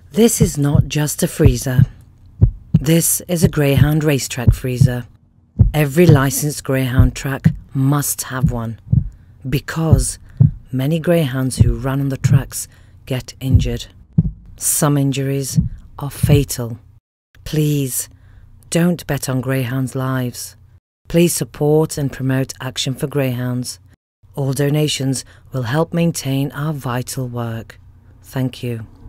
This is not just a freezer. This is a Greyhound racetrack freezer. Every licensed Greyhound track must have one, because many Greyhounds who run on the tracks get injured. Some injuries are fatal. Please, don't bet on Greyhounds' lives. Please support and promote Action for Greyhounds. All donations will help maintain our vital work. Thank you.